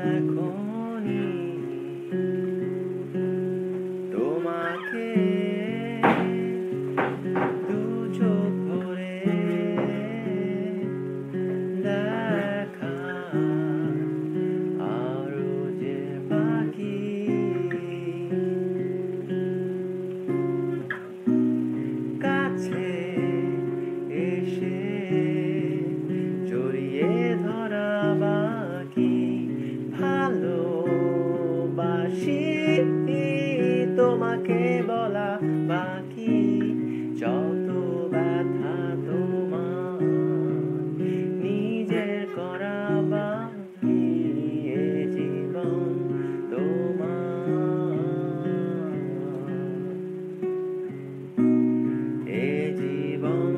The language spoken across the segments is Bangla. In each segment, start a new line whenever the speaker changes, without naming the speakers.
এখনই তোমাকে দু চোখ ভরে দেখা আরো যে বাকি কাছে এসে জড়িয়ে ধরা বাকি ভালোবাসি তোমাকে বলা বাকি যত ব্যথা তোমার নিজের করা বাকি এ জীবন তোমার এ জীবন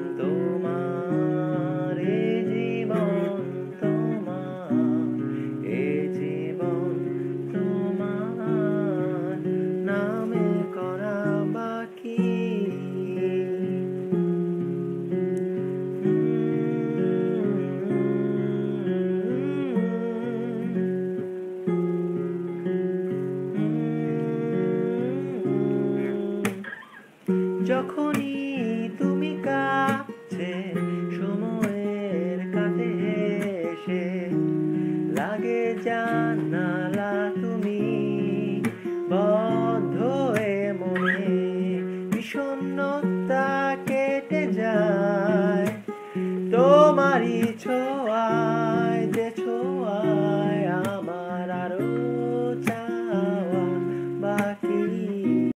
তোমার এ জীবন তোমার এ জীবন তোমার নামে করা বাকি যখনই তুমি কাছে সময়ের কাছে এসে লাগে জানালা তুমি বদ্ধ হয়ে মনে বিষণ্ণতা কেটে যায় তোমারই ছোঁয়া